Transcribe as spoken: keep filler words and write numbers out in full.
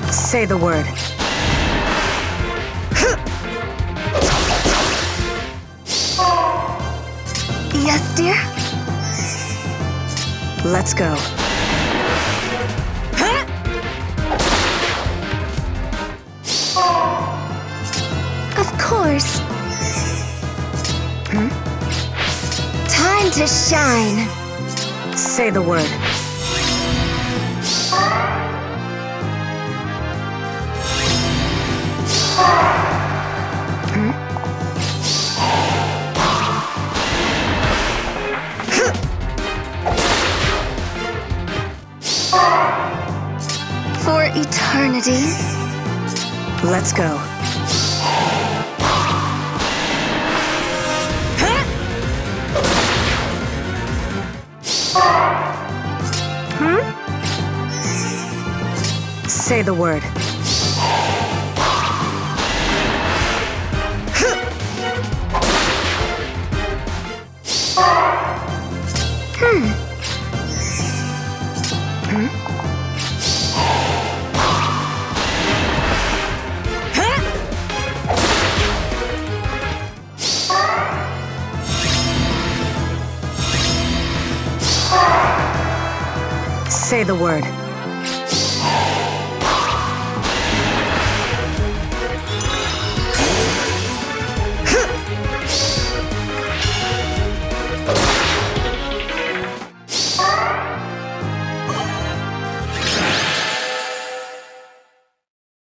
Say the word. Yes, dear? Let's go. Of course. Hmm? Time to shine. Say the word. Hmm? For eternity. Let's go. Hmm? Say the word. Hmm. Hmm? Say the word.